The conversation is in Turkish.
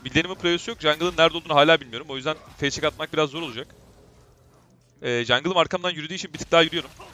Midlanimin previous yok. Jungle'ın nerede olduğunu hala bilmiyorum. O yüzden face check atmak biraz zor olacak. Jungle'ım arkamdan yürüdüğü için bir tık daha yürüyorum.